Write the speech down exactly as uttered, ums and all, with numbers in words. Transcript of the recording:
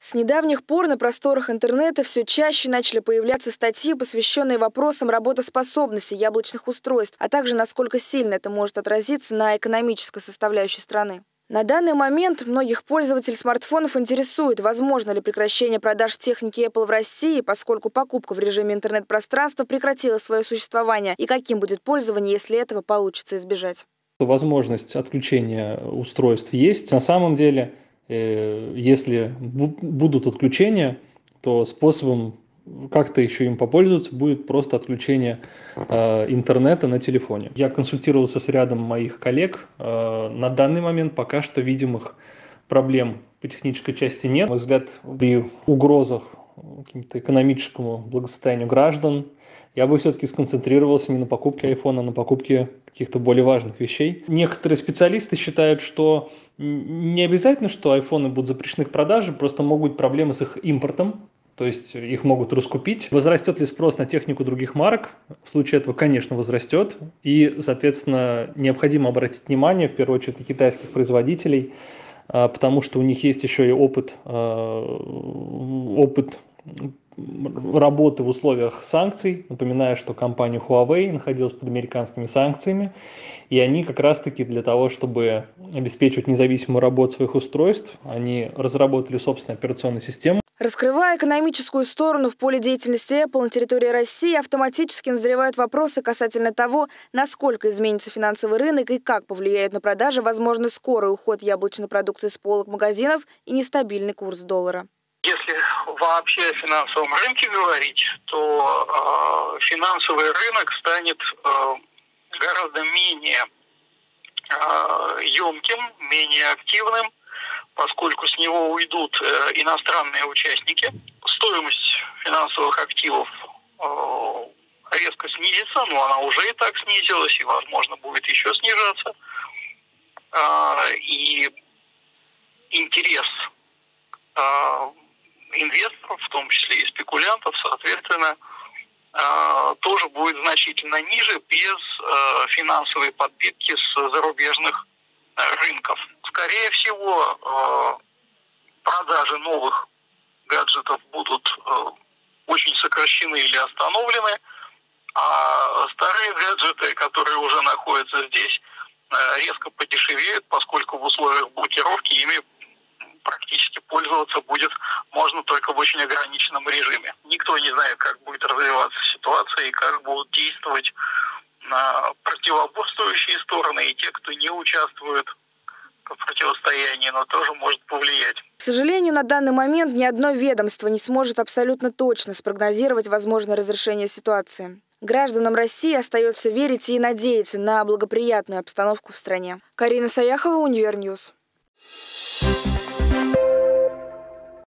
С недавних пор на просторах интернета все чаще начали появляться статьи, посвященные вопросам работоспособности яблочных устройств, а также насколько сильно это может отразиться на экономической составляющей страны. На данный момент многих пользователей смартфонов интересует, возможно ли прекращение продаж техники Apple в России, поскольку покупка в режиме интернет-пространства прекратила свое существование, и каким будет пользование, если этого получится избежать. Возможность отключения устройств есть. На самом деле, если будут отключения, то способом как-то еще им попользоваться будет просто отключение э, интернета на телефоне. Я консультировался с рядом моих коллег. Э, на данный момент пока что видимых проблем по технической части нет. На мой взгляд, при угрозах какому-то экономическому благосостоянию граждан я бы все-таки сконцентрировался не на покупке айфона, а на покупке каких-то более важных вещей. Некоторые специалисты считают, что не обязательно, что айфоны будут запрещены к продаже, просто могут быть проблемы с их импортом, то есть их могут раскупить. Возрастет ли спрос на технику других марок? В случае этого, конечно, возрастет. И, соответственно, необходимо обратить внимание, в первую очередь, на китайских производителей, потому что у них есть еще и опыт, опыт работы в условиях санкций. Напоминаю, что компания Huawei находилась под американскими санкциями, и они как раз-таки для того, чтобы обеспечивать независимую работу своих устройств, они разработали собственную операционную систему. Раскрывая экономическую сторону в поле деятельности Apple на территории России, автоматически назревают вопросы касательно того, насколько изменится финансовый рынок и как повлияет на продажи возможный скорый уход яблочной продукции с полок магазинов и нестабильный курс доллара. Если вообще о финансовом рынке говорить, то э, финансовый рынок станет э, гораздо менее э, емким, менее активным, поскольку с него уйдут э, иностранные участники. Стоимость финансовых активов э, резко снизится, но она уже и так снизилась, и, возможно, будет еще снижаться. Э, и интерес э, инвесторов, в том числе и спекулянтов, соответственно, э, тоже будет значительно ниже без э, финансовой подпитки с зарубежных э, рынков. Скорее всего, э, продажи новых гаджетов будут э, очень сокращены или остановлены, а старые гаджеты, которые уже находятся здесь, э, резко подешевеют, поскольку в условиях блокировки ими практически пользоваться будет можно только в очень ограниченном режиме. Никто не знает, как будет развиваться ситуация и как будут действовать на противоборствующие стороны и те, кто не участвует в противостоянии, но тоже может повлиять. К сожалению, на данный момент ни одно ведомство не сможет абсолютно точно спрогнозировать возможное разрешение ситуации. Гражданам России остается верить и надеяться на благоприятную обстановку в стране. Карина Саяхова, Универньюз.